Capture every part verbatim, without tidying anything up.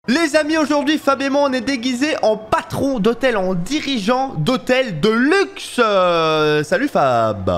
Les amis, aujourd'hui, Fab et moi, on est déguisés en patron d'hôtel, en dirigeant d'hôtel de luxe. Euh, salut Fab.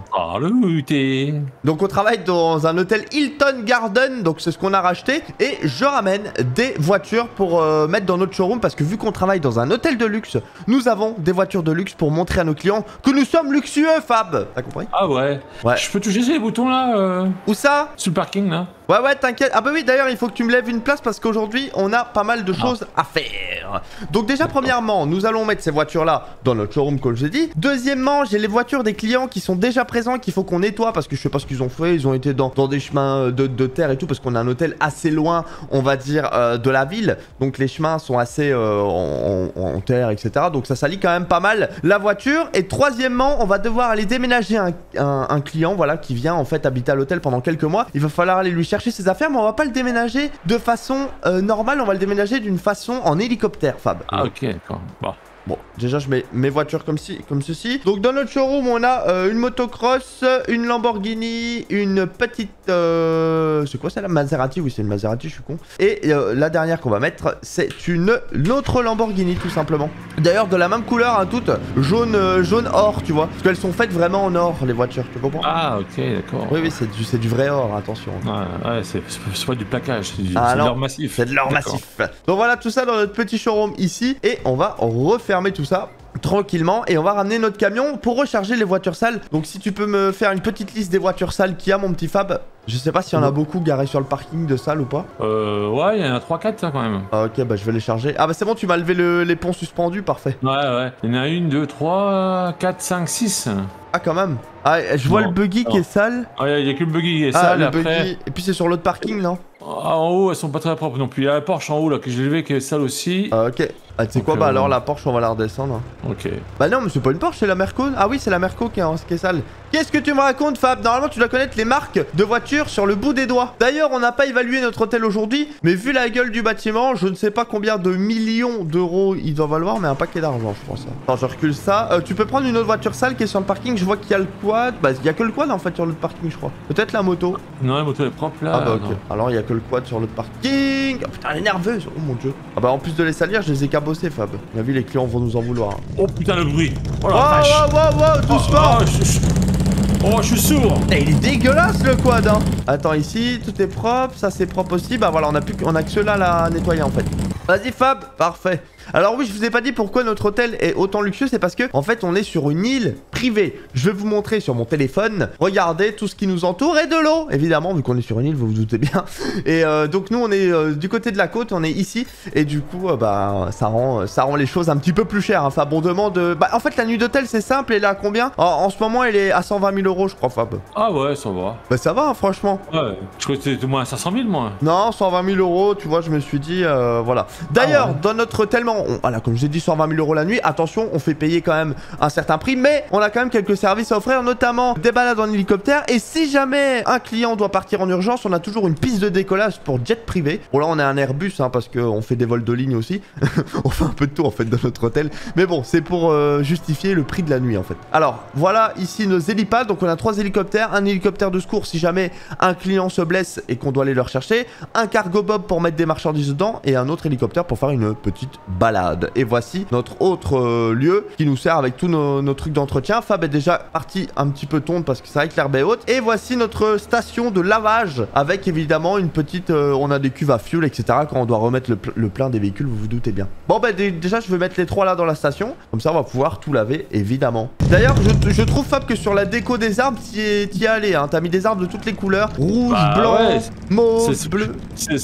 Salut, t'es... Donc on travaille dans un hôtel Hilton Garden, donc c'est ce qu'on a racheté. Et je ramène des voitures pour euh, mettre dans notre showroom, parce que vu qu'on travaille dans un hôtel de luxe, nous avons des voitures de luxe pour montrer à nos clients que nous sommes luxueux, Fab. T'as compris? Ah ouais. Ouais. Je peux toucher ces boutons là euh... Où ça? Sur le parking là. Ouais ouais, t'inquiète. Ah bah oui, d'ailleurs il faut que tu me lèves une place parce qu'aujourd'hui on a pas mal de choses ah. à faire. Donc déjà premièrement, nous allons mettre ces voitures là dans notre showroom comme je l'ai dit. Deuxièmement, j'ai les voitures des clients qui sont déjà présents, qu'il faut qu'on nettoie parce que je sais pas ce qu'ils ont fait. Ils ont été dans, dans des chemins de, de terre et tout parce qu'on a un hôtel assez loin, on va dire, euh, de la ville. Donc les chemins sont assez euh, en, en, en terre, et cetera. Donc ça salit quand même pas mal la voiture. Et troisièmement, on va devoir aller déménager un, un, un client, voilà, qui vient en fait habiter à l'hôtel pendant quelques mois. Il va falloir aller lui chercher ses affaires, mais on va pas le déménager de façon euh, normale, on va le déménager d'une façon en hélicoptère, Fab. Ah ok, d'accord. Bon. Bon, déjà je mets mes voitures comme, ci, comme ceci. Donc dans notre showroom, on a euh, une motocross, une Lamborghini, une petite... Euh... C'est quoi ça, la Maserati? Oui, c'est une Maserati, je suis con. Et euh, la dernière qu'on va mettre, c'est une, une autre Lamborghini, tout simplement. D'ailleurs, de la même couleur, hein, toutes jaune, euh, jaune or, tu vois. Parce qu'elles sont faites vraiment en or, les voitures, tu comprends? Ah ok, d'accord. Oui, oui, c'est du, du vrai or, attention. Ouais, ouais c'est pas du plaquage, c'est ah, de l'or massif. C'est de l'or massif. Donc voilà, tout ça dans notre petit showroom ici. Et on va refaire fermer tout ça tranquillement et on va ramener notre camion pour recharger les voitures sales. Donc si tu peux me faire une petite liste des voitures sales qu'il y a, mon petit Fab. Je sais pas s'il y en a beaucoup garés sur le parking de salles ou pas. Euh ouais, il y en a trois quatre quand même. Ah, ok, bah je vais les charger. Ah bah c'est bon, tu m'as levé le, les ponts suspendus, parfait. Ouais ouais, il y en a une, deux, trois, quatre, cinq, six. Ah quand même. Ah, je vois non. le buggy non. qui est sale. Ouais, il y a que le buggy qui est ah, sale le après. Buggy. Et puis c'est sur l'autre parking, non? Ah, en haut, elles sont pas très propres non plus. Il y a la Porsche en haut là que j'ai levé qui est sale aussi. Ah, ok. Ah, tu sais quoi, euh... bah alors la Porsche, on va la redescendre. Ok. Bah non, mais c'est pas une Porsche, c'est la Merco. Ah oui, c'est la Merco qui est, qui est sale. Qu'est-ce que tu me racontes, Fab? Normalement, tu dois connaître les marques de voitures sur le bout des doigts. D'ailleurs, on n'a pas évalué notre hôtel aujourd'hui, mais vu la gueule du bâtiment, je ne sais pas combien de millions d'euros il doit valoir, mais un paquet d'argent, je pense. Attends, je recule ça. Euh, tu peux prendre une autre voiture sale qui est sur le parking. Je vois qu'il y a le quad. Bah, il y a que le quad en fait sur l'autre parking, je crois. Peut-être la moto. Non, la moto est propre là. Ah bah ok. Non. Alors il y a que le quad sur l'autre parking. Oh putain, elle est nerveuse. Oh mon dieu. Ah bah en plus de les salir, je les ai cabossés, Fab. On a vu, les clients vont nous en vouloir. Oh putain, le bruit. Oh la wow, vache. wow, wow, wow, doucement. Oh, oh, je, je... oh, je suis sourd. Et il est dégueulasse le quad, hein. Attends, ici, tout est propre. Ça, c'est propre aussi. Bah voilà, on a plus on a que ceux-là là à nettoyer en fait. Vas-y, Fab. Parfait. Alors oui, je vous ai pas dit pourquoi notre hôtel est autant luxueux, c'est parce que en fait on est sur une île privée. Je vais vous montrer sur mon téléphone. Regardez tout ce qui nous entoure et de l'eau, évidemment, vu qu'on est sur une île, vous vous doutez bien. Et euh, donc nous on est euh, du côté de la côte, on est ici et du coup euh, bah ça rend ça rend les choses un petit peu plus chères. Hein. Fab, on demande. Euh, bah en fait la nuit d'hôtel c'est simple, elle est à combien? en, en ce moment elle est à cent vingt mille euros, je crois, Fab. Ah ouais, ça va. Bah ça va, hein, franchement. Ouais. Je crois que c'était au moins cinq cent mille, moi. Non, cent vingt mille euros, tu vois, je me suis dit, euh, voilà. D'ailleurs, ah ouais. Dans notre tellement, on, voilà, comme j'ai dit, cent vingt mille euros la nuit. Attention, on fait payer quand même un certain prix, mais on a quand même quelques services à offrir, notamment des balades en hélicoptère. Et si jamais un client doit partir en urgence, on a toujours une piste de décollage pour jet privé. Bon là, on a un Airbus, hein, parce qu'on fait des vols de ligne aussi. On fait un peu de tout en fait dans notre hôtel. Mais bon, c'est pour euh, justifier le prix de la nuit en fait. Alors, voilà ici nos hélipads. Donc on a trois hélicoptères, un hélicoptère de secours si jamais un client se blesse et qu'on doit aller le rechercher, un cargo bob pour mettre des marchandises dedans et un autre hélicoptère pour faire une petite balade. Et voici notre autre euh, lieu qui nous sert avec tous nos, nos trucs d'entretien. Fab est déjà parti un petit peu tondre parce que c'est vrai que l'herbe est haute. Et voici notre station de lavage avec évidemment une petite... Euh, on a des cuves à fuel, et cetera. Quand on doit remettre le, le plein des véhicules, vous vous doutez bien. Bon, bah déjà, je vais mettre les trois là dans la station. Comme ça, on va pouvoir tout laver, évidemment. D'ailleurs, je, je trouve, Fab, que sur la déco des arbres, t'y es, es allé. Hein. T'as mis des arbres de toutes les couleurs. Rouge, bah, blanc, ouais, mauve, bleu.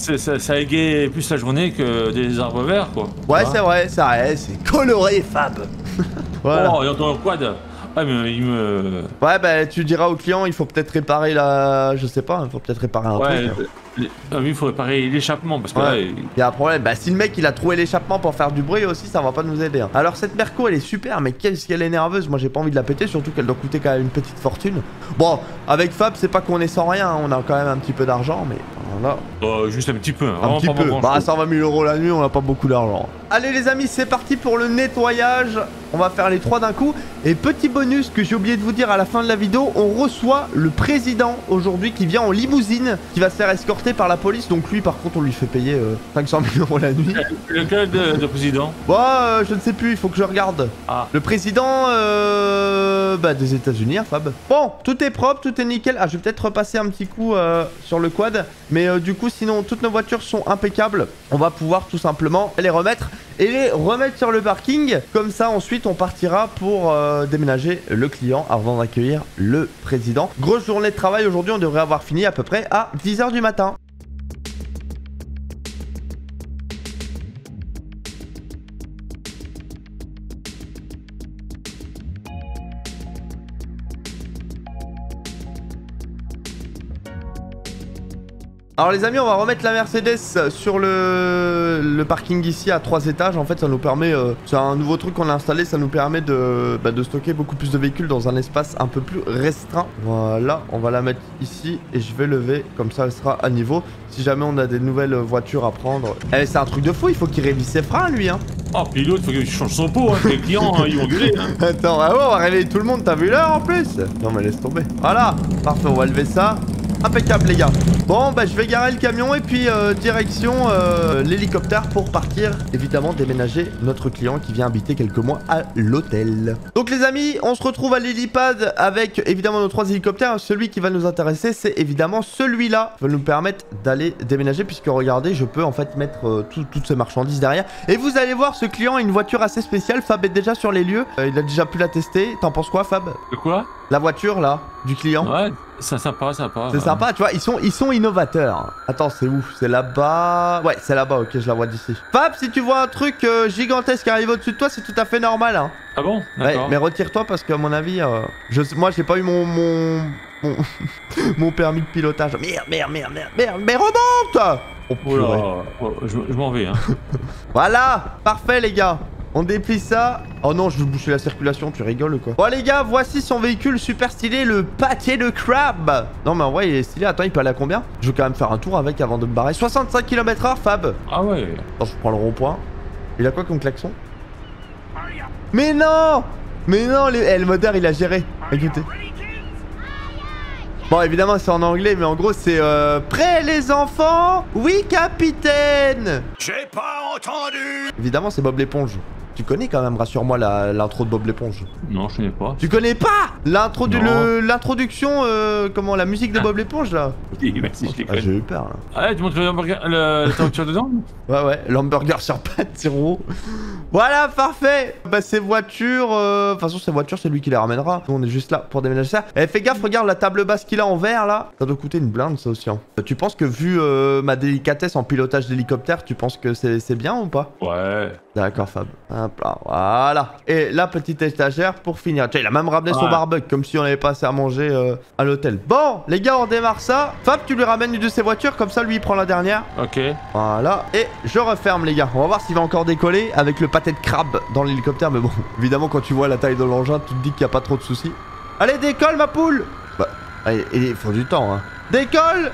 Ça égaye plus la journée que des arbres verts, quoi. Ouais, c'est vrai, ça reste. C'est coloré, Fab. Voilà. Oh, il y a dans le quad. Ouais, mais il me... Ouais, bah tu diras au client, il faut peut-être réparer la... Je sais pas, il faut peut-être réparer un ouais, truc. Les... Ah, oui, il faut réparer l'échappement parce que ouais. là... Il... il y a un problème. Bah si le mec il a trouvé l'échappement pour faire du bruit aussi, ça va pas nous aider. Hein. Alors cette Merco elle est super, mais qu'est-ce qu'elle est nerveuse. Moi j'ai pas envie de la péter, surtout qu'elle doit coûter quand même une petite fortune. Bon, avec Fab c'est pas qu'on est sans rien, hein. On a quand même un petit peu d'argent, mais voilà. Oh, juste un petit peu. Hein. Un petit peu. Bah cent vingt mille euros la nuit, on a pas beaucoup d'argent. allez les amis, c'est parti pour le nettoyage. On va faire les trois d'un coup. Et petit bonus que j'ai oublié de vous dire à la fin de la vidéo, on reçoit le président aujourd'hui qui vient en limousine, qui va se faire escorter par la police. Donc lui par contre on lui fait payer euh, cinq cent mille euros la nuit. Lequel de, de président? Bah euh, je ne sais plus, il faut que je regarde. Ah. Le président euh, bah, des États-Unis, hein, Fab. Bon, tout est propre, tout est nickel. Ah, je vais peut-être repasser un petit coup euh, sur le quad. Mais euh, du coup, sinon, toutes nos voitures sont impeccables. On va pouvoir tout simplement les remettre et les remettre sur le parking. Comme ça, ensuite, on partira pour euh, déménager le client avant d'accueillir le président. Grosse journée de travail aujourd'hui. On devrait avoir fini à peu près à dix heures du matin. Alors les amis, on va remettre la Mercedes sur le, le parking ici à trois étages. En fait, ça nous permet, euh, c'est un nouveau truc qu'on a installé, ça nous permet de, bah, de stocker beaucoup plus de véhicules dans un espace un peu plus restreint. Voilà, on va la mettre ici et je vais lever, comme ça elle sera à niveau. Si jamais on a des nouvelles voitures à prendre. Eh, c'est un truc de fou, il faut qu'il révise ses freins lui, hein. Oh, puis l'autre, il faut qu'il change son pot, hein. Les clients, hein, ils vont gueuler, hein. Attends, ah ouais, on va réveiller tout le monde, t'as vu l'heure en plus? Non mais laisse tomber. Voilà, parfait, on va lever ça. Impeccable les gars. Bon bah je vais garer le camion et puis euh, direction euh, l'hélicoptère pour partir évidemment déménager notre client qui vient habiter quelques mois à l'hôtel. Donc les amis, on se retrouve à l'hélipad avec évidemment nos trois hélicoptères. Celui qui va nous intéresser c'est évidemment celui-là qui va nous permettre d'aller déménager puisque regardez je peux en fait mettre euh, tout, toutes ces marchandises derrière. Et vous allez voir ce client a une voiture assez spéciale. Fab est déjà sur les lieux, euh, il a déjà pu la tester. T'en penses quoi Fab? De quoi? La voiture là du client. Ouais, c'est sympa, sympa. C'est ouais. sympa, tu vois, ils sont, ils sont innovateurs. Attends, c'est où? C'est là-bas. Ouais, c'est là-bas, ok, je la vois d'ici. Fab, si tu vois un truc euh, gigantesque qui arrive au-dessus de toi, c'est tout à fait normal. Hein. Ah bon? Ouais, D'accord. mais retire-toi parce qu'à mon avis, euh, je, moi, j'ai pas eu mon mon, mon, mon permis de pilotage. Merde, merde, merde, merde, merde, mais remonte! Oh, Oh là, purée. oh, je, je m'en vais, hein. Voilà, parfait les gars. On déplie ça. Oh non, je veux boucher la circulation, tu rigoles ou quoi? Bon les gars, voici son véhicule super stylé, le pâté de crabe. Non mais en vrai, il est stylé. Attends, il peut aller à combien? Je veux quand même faire un tour avec avant de me barrer. soixante-cinq kilomètres heure, Fab. Ah ouais. Attends, je prends le rond-point. Il a quoi comme klaxon? Mais non! Mais non, les... eh, le moteur, il a géré. Écoutez. Bon, évidemment, c'est en anglais, mais en gros, c'est euh, prêt les enfants? Oui, capitaine. J'ai pas entendu. Évidemment, c'est Bob l'éponge. Tu connais quand même, rassure-moi, l'intro de Bob l'éponge. Non, je connais pas. Tu connais pas l'intro du Non. l'introduction, euh, comment, la musique de Bob l'éponge là? Oui, merci, je les Ah, connais. j'ai eu peur là. Ah, tu montres le hamburger, le, la voiture dedans? Ouais, ouais, l'hamburger sur pâte, zéro. Voilà, parfait. Bah, ces voitures, euh... de toute façon, ces voitures, c'est lui qui les ramènera. Nous, on est juste là pour déménager ça. Eh, fais gaffe, regarde la table basse qu'il a en verre là. Ça doit coûter une blinde, ça aussi. Hein. Tu penses que, vu euh, ma délicatesse en pilotage d'hélicoptère, tu penses que c'est bien ou pas? Ouais. D'accord, Fab. Hop là, voilà. Et la petite étagère pour finir. Tiens, il a même ramené son Ouais. barbecue, comme si on avait pas assez à manger euh, à l'hôtel. Bon, les gars, on démarre ça. Fab, tu lui ramènes une de ses voitures, comme ça, lui, il prend la dernière. Ok. Voilà. Et je referme, les gars. On va voir s'il va encore décoller avec le pâté de crabe dans l'hélicoptère. Mais bon, évidemment, quand tu vois la taille de l'engin, tu te dis qu'il n'y a pas trop de soucis. Allez, décolle, ma poule. Bah, allez, il faut du temps, hein. Décolle.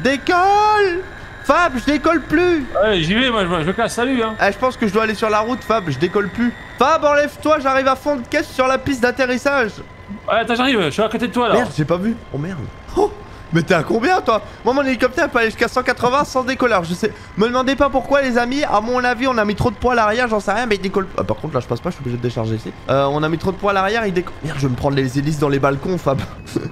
Décolle. Fab, je décolle plus. Ouais, j'y vais, moi, je, je me casse, salut, hein. Eh, je pense que je dois aller sur la route, Fab, je décolle plus. Fab, enlève-toi, j'arrive à fond de caisse sur la piste d'atterrissage. Ouais, attends, j'arrive, je suis à côté de toi, là. Merde, j'ai pas vu. Oh merde. Oh, mais t'es à combien, toi? Moi, mon hélicoptère peut aller jusqu'à cent quatre-vingts sans décollage. Je sais. Me demandez pas pourquoi, les amis. À mon avis, on a mis trop de poids à l'arrière, j'en sais rien, mais il décolle. Ah, par contre, là, je passe pas, je suis obligé de décharger ici. Euh, on a mis trop de poids à l'arrière, il décolle. Merde, je vais me prendre les hélices dans les balcons, Fab.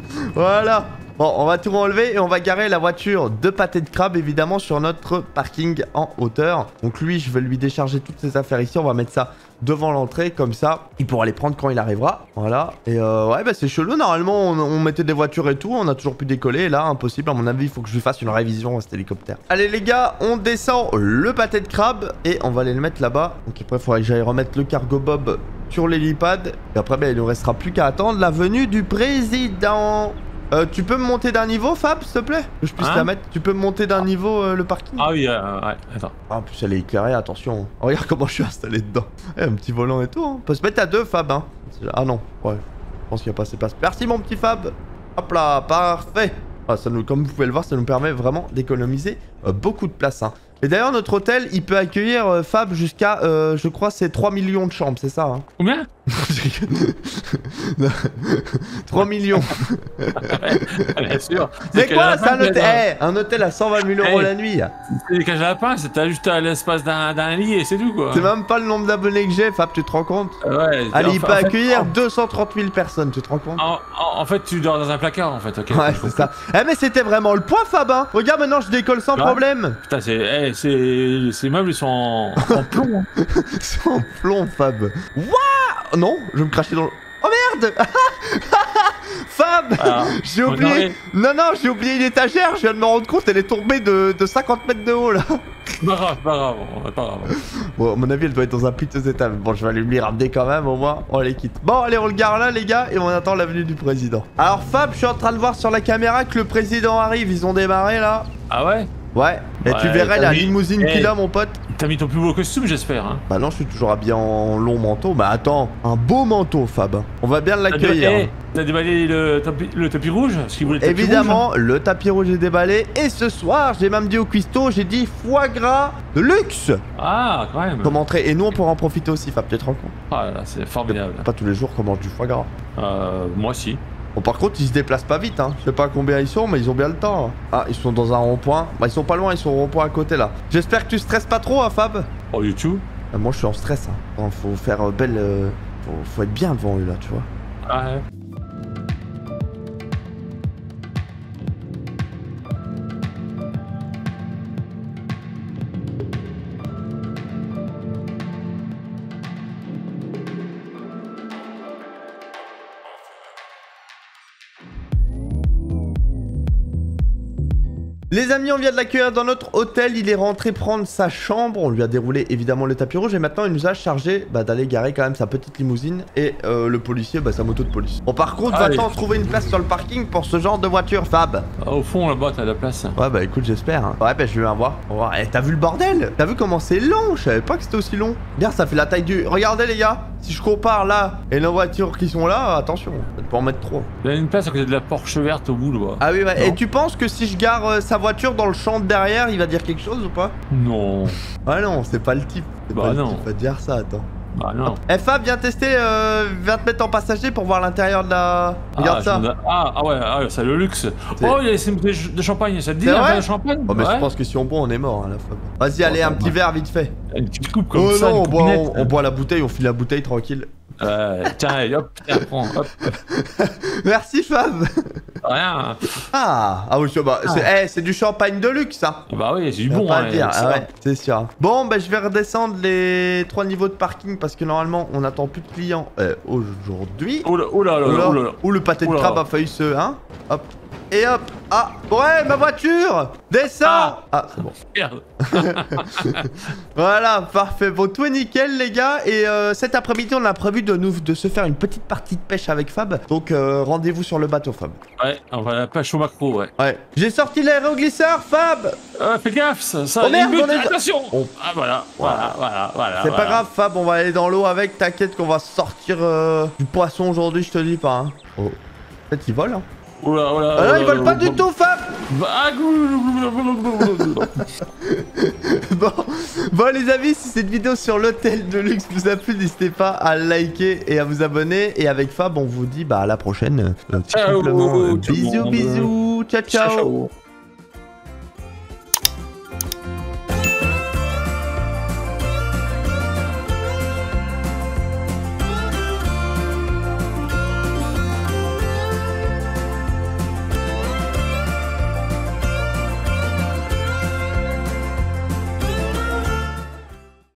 Voilà. Bon, on va tout enlever et on va garer la voiture de pâté de crabe, évidemment, sur notre parking en hauteur. Donc lui, je vais lui décharger toutes ses affaires ici. On va mettre ça devant l'entrée, comme ça, il pourra les prendre quand il arrivera. Voilà. Et euh, ouais, bah c'est chelou. Normalement, on, on mettait des voitures et tout. On a toujours pu décoller. Et là, impossible. À mon avis, il faut que je lui fasse une révision à cet hélicoptère. Allez, les gars, on descend le pâté de crabe et on va aller le mettre là-bas. Donc après, il faudrait que j'aille remettre le cargo bob sur l'hélipad. Et après, bah, il ne restera plus qu'à attendre la venue du président. Euh, tu peux me monter d'un niveau, Fab, s'il te plaît? Que je puisse Hein? la mettre. Tu peux me monter d'un niveau euh, le parking? Ah oui, euh, ouais, attends. Ah, en plus, elle est éclairée, attention. Oh, regarde comment je suis installé dedans. Eh, un petit volant et tout. Hein. On peut se mettre à deux, Fab. Hein. Ah non, ouais. Je pense qu'il n'y a pas assez de place. Merci, mon petit Fab. Hop là, parfait. Ah, ça nous, comme vous pouvez le voir, ça nous permet vraiment d'économiser euh, beaucoup de place. Hein. Et d'ailleurs, notre hôtel, il peut accueillir euh, Fab jusqu'à, euh, je crois, c'est trois millions de chambres, c'est ça hein? Combien? trois millions. Bien sûr. C'est quoi, c'est un hôtel hein. eh, un hôtel à cent vingt mille euros Hey. la nuit. C'est des cages à lapins, c'est t'as juste à l'espace d'un d'un lit et c'est tout quoi. C'est même pas le nombre d'abonnés que j'ai, Fab, tu te rends compte? Ouais. Allez, il enfin, peut en fait, accueillir en- deux cent trente mille personnes, tu te rends compte? En, en- en fait, tu dors dans un placard en fait, ok. Ouais, c'est ça. Eh, mais c'était vraiment le point, Fab, hein. Regarde, maintenant, je décolle sans Ouais. problème. Putain, c'est. Eh, c'est. Ces meubles ils sont en, en plomb. Hein. Sans plomb, Fab. Waouh. Non, je vais me cracher dans le... Oh merde. Fab, Alors, j'ai faut oublié... regarder. Non, non, j'ai oublié une étagère, je viens de me rendre compte, elle est tombée de, de cinquante mètres de haut, là. Pas grave, pas grave, pas grave. Bon, à mon avis, elle doit être dans un piteux état. Mais bon, je vais aller lui les ramener quand même, au moins, on les quitte. Bon, allez, on le garde là, les gars, et on attend la venue du président. Alors, Fab, je suis en train de voir sur la caméra que le président arrive. Ils ont démarré, là. Ah ouais? Ouais. Et tu Ouais, verrais t'as la mis- limousine Eh. qu'il a, mon pote. T'as mis ton plus beau costume, j'espère. Hein. Bah non, je suis toujours habillé en long manteau. Bah attends, un beau manteau, Fab. On va bien T'as l'accueillir. déballé, t'as déballé le tapis, le tapis rouge? Parce qu'il voulait le tapis Évidemment, le tapis rouge est déballé. Et ce soir, j'ai même dit au cuistot, j'ai dit foie gras de luxe rouge. Ah, quand même. comme entrée. Et nous, on pourra en profiter aussi, Fab, tu te rends compte? Ah là, c'est formidable. Pas tous les jours qu'on mange du foie gras. Euh, moi si. Bon, par contre, ils se déplacent pas vite, hein. Je sais pas combien ils sont, mais ils ont bien le temps. hein. Ah, ils sont dans un rond-point. Bah, ils sont pas loin, ils sont au rond-point à côté là. J'espère que tu stresses pas trop, hein, Fab. Oh, YouTube. Ah, moi, je suis en stress. Hein. Bon, faut faire euh, belle. euh, Faut, faut être bien devant eux là, tu vois. Ah ouais. Les amis, on vient de l'accueillir dans notre hôtel. Il est rentré prendre sa chambre. On lui a déroulé évidemment le tapis rouge. Et maintenant, il nous a chargé bah, d'aller garer quand même sa petite limousine. Et euh, le policier, bah, sa moto de police. Bon, par contre, Allez. va-t'en trouver une place sur le parking pour ce genre de voiture, Fab. Ah, au fond là-bas, t'as de la place. Ouais, bah écoute, j'espère. Hein. Ouais, bah je vais bien voir. On va voir. Eh, t'as vu le bordel? T'as vu comment c'est long? Je savais pas que c'était aussi long. Regarde, ça fait la taille du. Regardez, les gars. Si je compare là et les voitures qui sont là, attention, ça peut en mettre trop. Il y a une place à côté de la Porsche verte au bout là-bas. Ah oui, ouais. Non. Et tu penses que si je gare euh, sa voiture dans le champ de derrière, il va dire quelque chose ou pas? Non. Ah non, c'est pas le type. C'est Bah pas non. le type à dire ça, attends. Bah non. Eh Fab, viens tester, euh, viens te mettre en passager pour voir l'intérieur de la... Regarde ah, ça. je me- ah, ah ouais, ah, c'est le luxe. C'est- Oh, il y a des bouteilles de champagne, ça te dit C'est un vrai verre de champagne? Oh mais Ouais. je pense que si on boit, on est mort, hein, la Fab. Vas-y, allez, un petit verre vite fait. Une petite coupe comme Oh ça, non, une on boit, coupinette. on, on boit la bouteille, on file la bouteille tranquille. Euh, tiens, allez, hop, tiens, prends, hop. Merci Fab. Rien. Ah, ah oui, bah, c'est Ah. eh, c'est du champagne de luxe, ça. Bah oui, c'est du On bon, va pas hein, le dire, ça ah va. ouais, c'est sûr. Bon, bah je vais redescendre les trois niveaux de parking parce que normalement on attend plus de clients euh, aujourd'hui. Oh là, oh là, là, Ou là, alors- oh là, là. ou le pâté de Oh là. crabe a failli se... Hein. Hop. Et hop. Ah, ouais, ma voiture. Descends. Ah. Ah, c'est bon. Merde. Voilà, parfait. Bon, tout est nickel, les gars. Et euh, cet après-midi, on a prévu de nous de se faire une petite partie de pêche avec Fab. Donc, euh, rendez-vous sur le bateau, Fab. Ouais, on va la pêche au macro, ouais. Ouais. J'ai sorti l'aéroglisseur, Fab. Euh, fais gaffe, ça, ça Oh merde, il bute, on est- attention. Oh. Ah voilà, voilà, voilà, voilà. C'est voilà. pas grave, Fab. On va aller dans l'eau avec. T'inquiète qu'on va sortir euh, du poisson aujourd'hui, je te dis pas. Hein. Oh. Peut-être qu'il vole, hein. Oh là, oh là, Ah oh non, là, ils volent oh pas là, du oh tout, Fab. Ah, gou- Bon, bon les amis, si cette vidéo sur l'hôtel de luxe vous a plu, n'hésitez pas à liker et à vous abonner. Et avec Fab, on vous dit bah à la prochaine. Euh, tout Ciao, simplement. tout le Bisous, monde. bisous. Ciao, ciao. Ciao, ciao.